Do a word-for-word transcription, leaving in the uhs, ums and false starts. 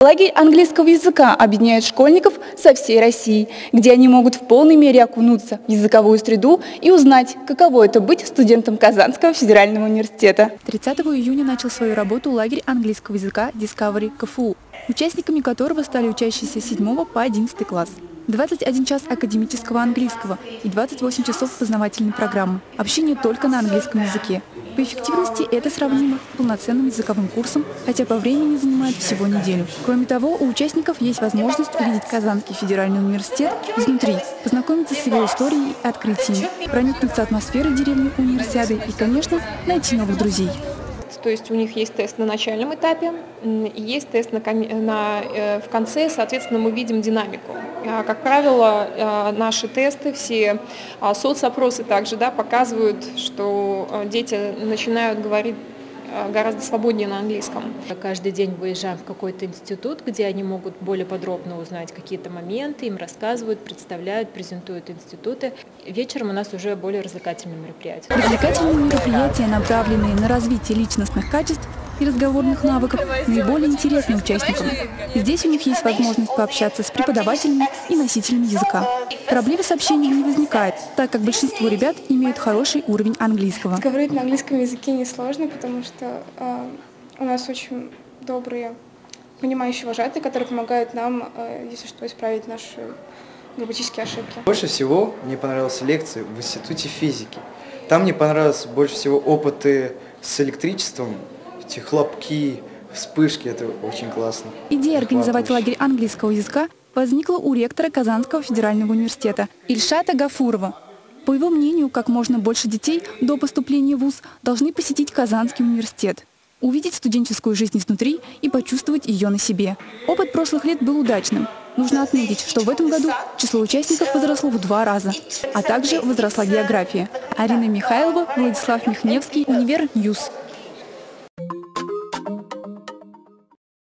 Лагерь английского языка объединяет школьников со всей России, где они могут в полной мере окунуться в языковую среду и узнать, каково это быть студентом Казанского федерального университета. тридцатого июня начал свою работу лагерь английского языка Discovery КФУ, участниками которого стали учащиеся с седьмого по одиннадцатый класс. двадцать один час академического английского и двадцать восемь часов познавательной программы. Общение только на английском языке. По эффективности это сравнимо с полноценным языковым курсом, хотя по времени занимает всего неделю. Кроме того, у участников есть возможность увидеть Казанский федеральный университет изнутри, познакомиться с его историей и открытиями, проникнуться атмосферой деревни Универсиады и, конечно, найти новых друзей. То есть у них есть тест на начальном этапе, и есть тест на, на, э, в конце, соответственно, мы видим динамику. Как правило, э, наши тесты, все э, соцопросы также да, показывают, что дети начинают говорить гораздо свободнее на английском. Каждый день выезжаем в какой-то институт, где они могут более подробно узнать какие-то моменты, им рассказывают, представляют, презентуют институты. Вечером у нас уже более развлекательные мероприятия. Развлекательные мероприятия, направленные на развитие личностных качеств и разговорных навыков, наиболее интересны участникам. Здесь у них есть возможность пообщаться с преподавателями и носителями языка. Проблем с общением не возникает, так как большинство ребят имеют хороший уровень английского. Говорить на английском языке несложно, потому что э, у нас очень добрые, понимающие вожатые, которые помогают нам, э, если что, исправить наши грамматические ошибки. Больше всего мне понравилась лекция в институте физики. Там мне понравилось больше всего опыты с электричеством, эти хлопки, вспышки, это очень классно. Идея организовать лагерь английского языка возникла у ректора Казанского федерального университета Ильшата Гафурова. По его мнению, как можно больше детей до поступления в вуз должны посетить Казанский университет, увидеть студенческую жизнь изнутри и почувствовать ее на себе. Опыт прошлых лет был удачным. Нужно отметить, что в этом году число участников возросло в два раза, а также возросла география. Арина Михайлова, Владислав Михневский, Универньюз.